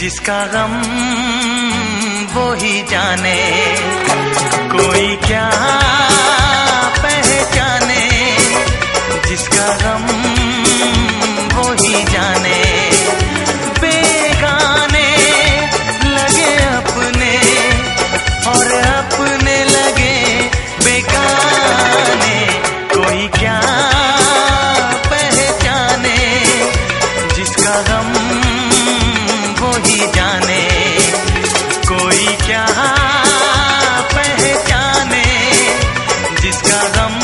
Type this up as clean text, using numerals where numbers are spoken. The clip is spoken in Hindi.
जिसका गम वो ही जाने, कोई क्या पहचाने, जिसका गम वो ही जाने। बेगाने लगे अपने और अपने लगे बेगाने, कोई क्या पहचाने, जिसका गम वो ही जाने। कोई क्या पहचाने, जिसका गम